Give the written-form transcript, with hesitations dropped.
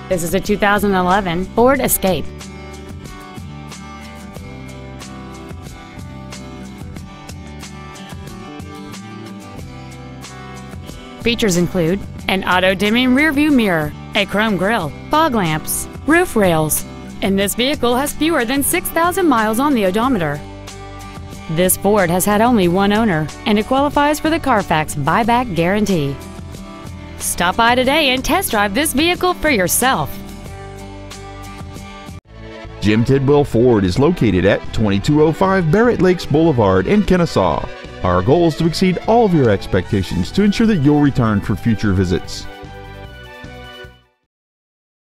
This is a 2011 Ford Escape. Features include an auto-dimming rear-view mirror, a chrome grille, fog lamps, roof rails, and this vehicle has fewer than 6,000 miles on the odometer. This Ford has had only one owner, and it qualifies for the Carfax buyback guarantee. Stop by today and test drive this vehicle for yourself. Jim Tidwell Ford is located at 2205 Barrett Lakes Boulevard in Kennesaw. Our goal is to exceed all of your expectations to ensure that you'll return for future visits.